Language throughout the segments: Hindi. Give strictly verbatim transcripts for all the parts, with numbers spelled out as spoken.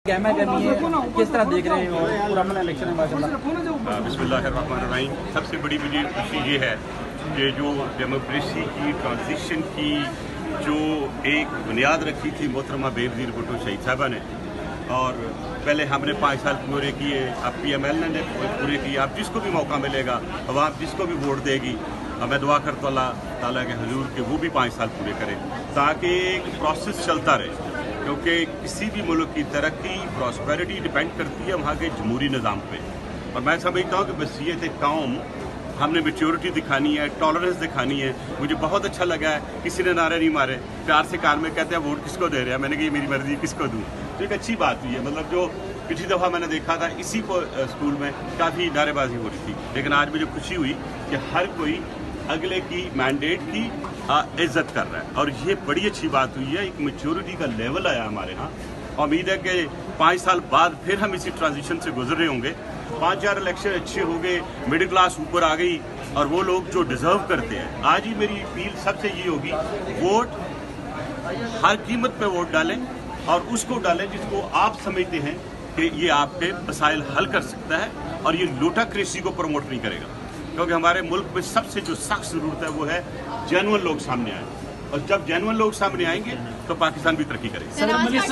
कहना करनी है, किस तरह देख रहे हैं पूरा इलेक्शन है माशाल्लाह। बिस्मिल्लाहिर्रहमानिर्रहीम। सबसे बड़ी मुझे खुशी ये है कि जो डेमोक्रेसी की ट्रांजिशन की जो एक बुनियाद रखी थी मोहतरमा बेनज़ीर भुट्टो शहीद साहबा ने, और पहले हमने पाँच साल पूरे किए, अब पी एम एल ने पूरे किए। अब जिसको भी मौका मिलेगा, अवाम जिसको भी वोट देगी, मैं दुआ करता हूं अल्लाह ताला के हुजूर के वो भी पाँच साल पूरे करें, ताकि एक प्रोसेस चलता रहे। क्योंकि किसी भी मुल्क की तरक्की, प्रॉस्पेरिटी डिपेंड करती है वहाँ के जमहूरी निज़ाम पे। और मैं समझता हूँ कि बसीयत कौम हमने मेच्योरिटी दिखानी है, टॉलरेंस दिखानी है। मुझे बहुत अच्छा लगा है किसी ने नारे नहीं मारे, प्यार से कार में कहते हैं वोट किसको दे रहे हैं। मैंने कहा मेरी मर्जी किसको दूँ, तो एक अच्छी बात हुई है। मतलब जो पिछली दफ़ा मैंने देखा था इसी को स्कूल में काफ़ी नारेबाजी हो रही थी, लेकिन आज मुझे खुशी हुई कि हर कोई अगले की मैंडेट की इज्जत कर रहा है, और ये बड़ी अच्छी बात हुई है। एक मेच्योरिटी का लेवल आया हमारे यहाँ। उम्मीद है कि पाँच साल बाद फिर हम इसी ट्रांजिशन से गुजर रहे होंगे। पाँच चार इलेक्शन अच्छे हो गए, मिडिल क्लास ऊपर आ गई, और वो लोग जो डिजर्व करते हैं। आज ही मेरी अपील सबसे ये होगी, वोट हर कीमत पे वोट डालें, और उसको डालें जिसको आप समझते हैं कि ये आपके मसाइल हल कर सकता है, और ये लोटाक्रेसी को प्रमोट नहीं करेगा। क्योंकि हमारे मुल्क में सबसे जो सख्त जरूरत है वो है जेन्युइन लोग सामने आए, और जब जेन्युइन लोग सामने आएंगे तो पाकिस्तान भी तरक्की करेगा।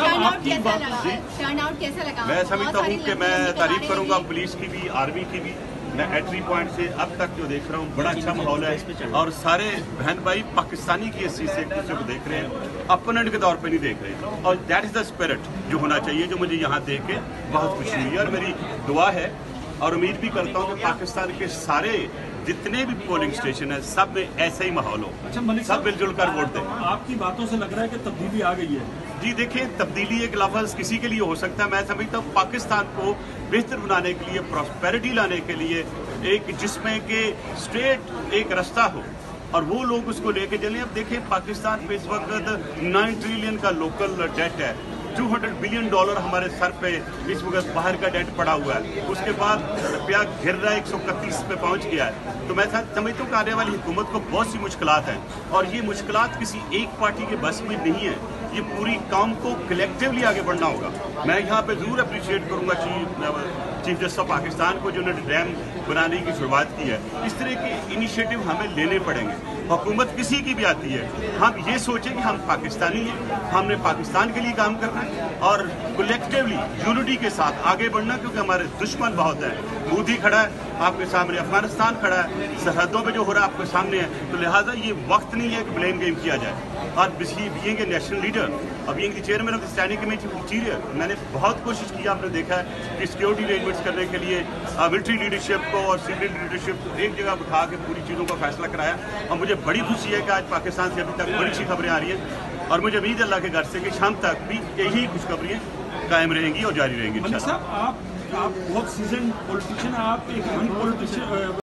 मैं समझता हूँ कि मैं तारीफ करूँगा पुलिस की भी, आर्मी की भी। मैं एंट्री पॉइंट से अब तक जो देख रहा हूँ बड़ा अच्छा माहौल है, और सारे बहन भाई पाकिस्तानी की हैसियत से एक दूसरे को देख रहे हैं, अपोनेंट के तौर पे नहीं देख रहे। और दैट इज द स्पिरिट जो होना चाहिए, जो मुझे यहाँ देख के बहुत खुशी हुई है। और मेरी दुआ है और उम्मीद भी करता हूँ कि पाकिस्तान के सारे जितने भी पोलिंग स्टेशन है सब में ऐसा ही माहौल हो। अच्छा मलिक, सब मिलजुल कर वोट दें। आपकी बातों से लग रहा है कि तब्दीली आ गई है। जी देखिए, तब्दीली एक लफ्ज़ किसी के लिए हो सकता है। मैं समझता हूँ पाकिस्तान को बेहतर बनाने के लिए, प्रॉस्पेरिटी लाने के लिए, एक जिसमें कि स्ट्रेट एक रास्ता हो और वो लोग उसको लेके चलें। अब देखिए पाकिस्तान पे इस वक्त नाइन ट्रिलियन का लोकल डेट है, दो सौ बिलियन डॉलर हमारे सर पे इस वक्त बाहर का डेट पड़ा हुआ है। उसके बाद रुपया गिर रहा है, एक सौ इकतीस पे पहुंच गया है। तो मैं समझता हूँ कि आने वाली हुकूमत को बहुत सी मुश्किलात हैं, और ये मुश्किलात किसी एक पार्टी के बस में नहीं है। ये पूरी कौम को कलेक्टिवली आगे बढ़ना होगा। मैं यहाँ पे जरूर अप्रिशिएट करूँगा chief chief justice of Pakistan को, जिन्होंने डैम बनाने की शुरुआत की है। इस तरह के इनिशिएटिव हमें लेने पड़ेंगे। हुकूमत किसी की भी आती है, हम ये सोचें कि हम पाकिस्तानी हैं, हमने पाकिस्तान के लिए काम करना है, और कलेक्टिवली यूनिटी के साथ आगे बढ़ना। क्योंकि हमारे दुश्मन बहुत हैं। मोदी खड़ा है आपके सामने, अफगानिस्तान खड़ा है, सरहदों पे जो हो रहा है आपके सामने है। तो लिहाजा ये वक्त नहीं है कि ब्लेम गेम किया जाए। और बीइंग ए नेशनल लीडर, और being the chairman of the standing committee of interior, मैंने बहुत कोशिश की। आपने देखा है कि सिक्योरिटी अरेंजमेंट्स करने के लिए मिलिट्री लीडरशिप को और सिविल लीडरशिप को एक जगह बिठा के पूरी चीज़ों का फैसला कराया। और मुझे बड़ी खुशी है कि आज पाकिस्तान से अभी तक बड़ी अच्छी खबरें आ रही हैं, और मुझे उम्मीद अल्लाह के घर से कि शाम तक भी यही खुशखबरियाँ कायम रहेंगी और जारी रहेंगी। आप आप बहुत सीजन पॉलिटिशियन, आप एक यंग पॉलिटिशियन